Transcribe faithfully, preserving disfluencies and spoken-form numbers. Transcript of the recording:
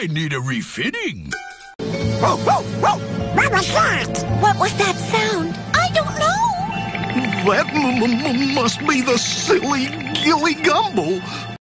I need a refitting. Whoa, whoa, whoa! What was that? What was that sound? I don't know. That m m must be the silly Gilly Gumble.